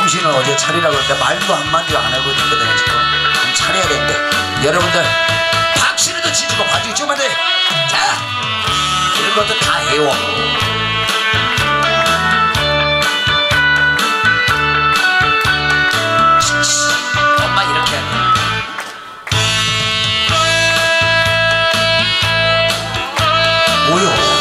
정신을 어제 차리라고 했는데 말도 한마디 안 하고 있거든요. 지금 좀 차려야 되는데 여러분들 박수로도 치주고 봐주고 좀만 돼. 자, 이런 것도 다 해요. 엄마 이렇게 해. 뭐요?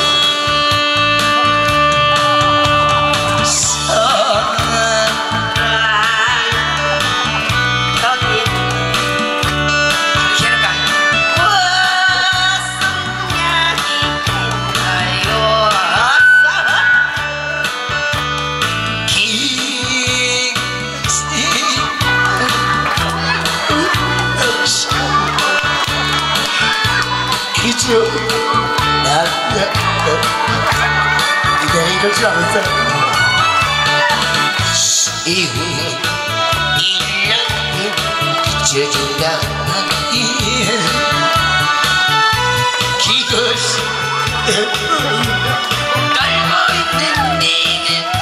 내가 이럴 줄 알았어. 이후에 1년 잊혀진다. 기것이 떨고 있는 내게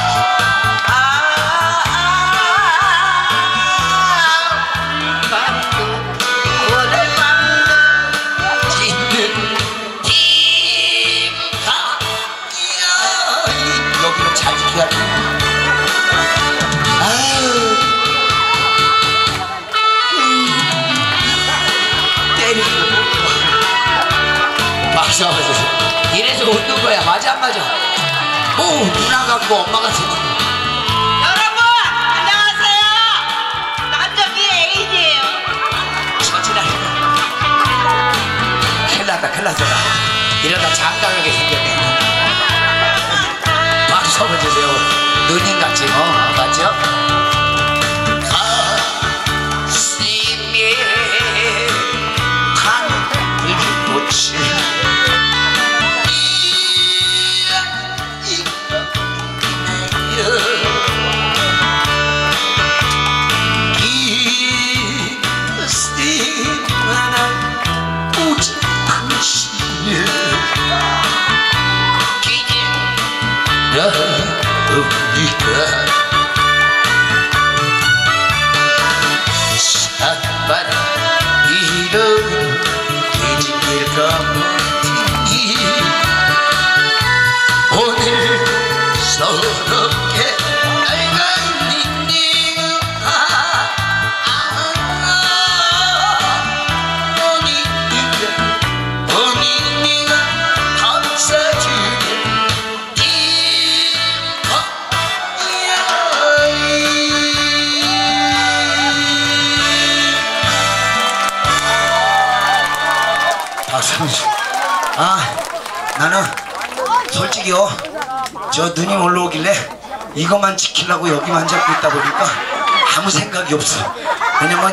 밤도 오늘 밤도 짓는 여기는 잘 지켜야 돼. 아유, 때리고 박수 한번 주세요. 이래서 웃는 거야. 맞아 안 맞아? 오, 누나 같고 엄마가 생긴 거. 여러분 안녕하세요. 남자기 에이지예요. 저지라 큰일 났다 큰일 났다. 이러다 장가가게 생겼네. 박수 한번 주세요. 누님같이 맞죠? 가슴에 하늘꽃이 산바람 이런 뒤집힐까 못하니 오늘 서럽게 알고 있는 네가 오니 네가 감싸주는 나는 솔직히요 저 누님 올라오길래 이것만 지키려고 여기만 잡고 있다 보니까 아무 생각이 없어. 왜냐면